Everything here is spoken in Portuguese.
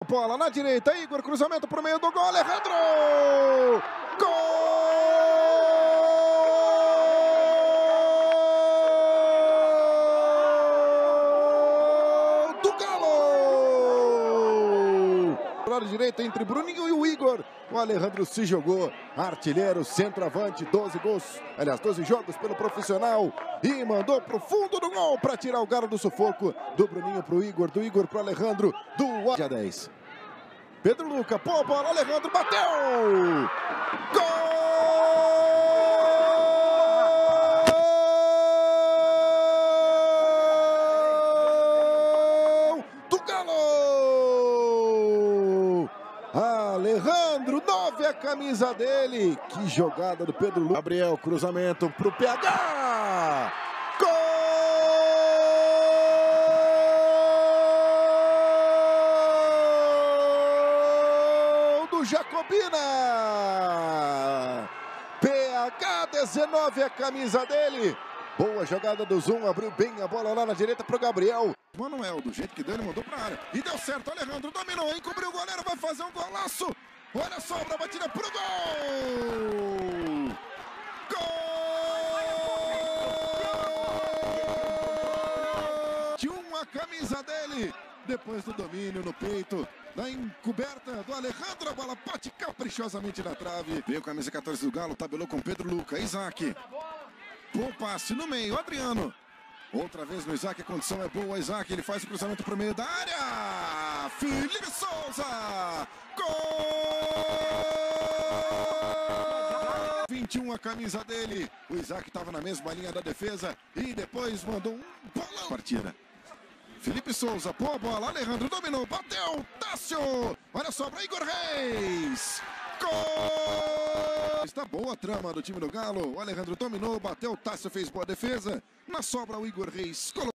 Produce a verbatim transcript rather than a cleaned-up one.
Bola na direita, Igor, cruzamento para o meio do gol, Alejandro! Gol do Galo! Lado direito entre Bruninho e o Igor. O Alejandro se jogou, artilheiro, centroavante, doze gols, aliás, doze jogos pelo profissional e mandou pro fundo do gol para tirar o Galo do sufoco. Do Bruninho pro Igor, do Igor pro Alejandro, do dia dez. Pedro Luca, pô, bola, Alejandro bateu! Gol do Galo! Alejandro, nove a camisa dele. Que jogada do Pedro Luca. Gabriel, cruzamento pro P H! Jacobina! P H dezenove a camisa dele. Boa jogada do Zoom, abriu bem a bola lá na direita pro Gabriel. Manuel, do jeito que deu, ele mandou pra área. E deu certo, Alejandro dominou, encobriu o goleiro, vai fazer um golaço. Olha só, a batida pro gol! Gol! De uma camisa dele. Depois do domínio no peito, da encoberta do Alejandro, a bola bate caprichosamente na trave. Veio com a camisa quatorze do Galo, tabelou com Pedro Luca, Isaac. Bom passe no meio, Adriano. Outra vez no Isaac, a condição é boa, Isaac, ele faz o cruzamento para o meio da área. Felipe Souza! Gol! vinte e um a camisa dele. O Isaac estava na mesma linha da defesa e depois mandou um bolão. Partida. Felipe Souza, boa bola, Alejandro dominou, bateu, Tássio, olha só para Igor Reis, gol! Está boa a trama do time do Galo, o Alejandro dominou, bateu, Tássio fez boa defesa, na sobra o Igor Reis colocou.